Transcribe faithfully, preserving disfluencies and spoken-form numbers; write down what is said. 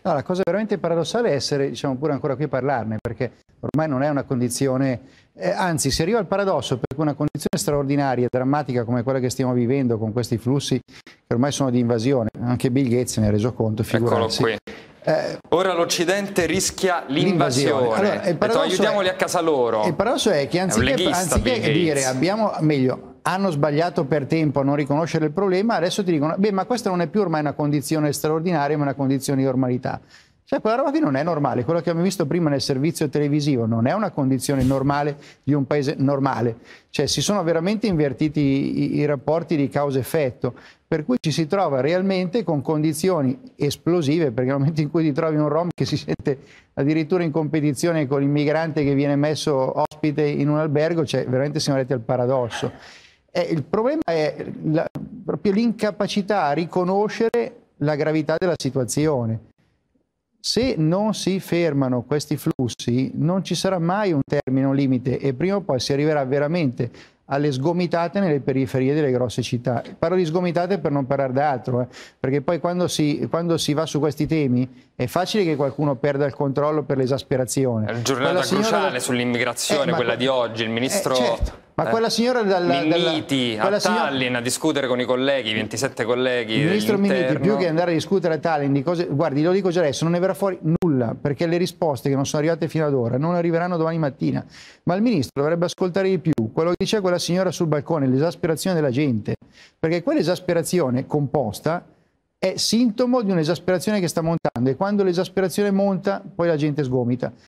No, la cosa veramente paradossale è essere, diciamo, pure ancora qui a parlarne, perché ormai non è una condizione, eh, anzi si arriva al paradosso perché una condizione straordinaria e drammatica come quella che stiamo vivendo con questi flussi che ormai sono di invasione, anche Bill Gates se ne è reso conto, figurarsi. Eccolo qui. Eh, Ora l'Occidente rischia l'invasione, allora, aiutiamoli a casa loro. Il paradosso è che anziché, è anziché dire abbiamo, meglio, hanno sbagliato per tempo a non riconoscere il problema, adesso ti dicono, beh, ma questa non è più ormai una condizione straordinaria, ma una condizione di normalità. Cioè, quella roba qui non è normale, quello che abbiamo visto prima nel servizio televisivo non è una condizione normale di un paese normale. Cioè, si sono veramente invertiti i, i rapporti di causa-effetto, per cui ci si trova realmente con condizioni esplosive, perché nel momento in cui ti trovi un rom che si sente addirittura in competizione con l'immigrante che viene messo ospite in un albergo, cioè veramente siamo arrivati al paradosso. Eh, il problema è la, proprio l'incapacità a riconoscere la gravità della situazione. Se non si fermano questi flussi non ci sarà mai un termine, un limite, e prima o poi si arriverà veramente alle sgomitate nelle periferie delle grosse città. Parlo di sgomitate per non parlare d'altro, eh, perché poi quando si, quando si va su questi temi è facile che qualcuno perda il controllo per l'esasperazione. È una giornata cruciale da... sull'immigrazione, eh, quella di oggi, il ministro... Eh, certo. Ma quella signora dalla, Minniti dalla, a Tallinn signora, a discutere con i colleghi, ventisette colleghi. Il ministro Minniti, più che andare a discutere a Tallinn di cose, guardi, lo dico già adesso, non ne verrà fuori nulla, perché le risposte che non sono arrivate fino ad ora non arriveranno domani mattina. Ma il ministro dovrebbe ascoltare di più quello che diceva quella signora sul balcone, l'esasperazione della gente, perché quell'esasperazione composta è sintomo di un'esasperazione che sta montando, e quando l'esasperazione monta poi la gente sgomita.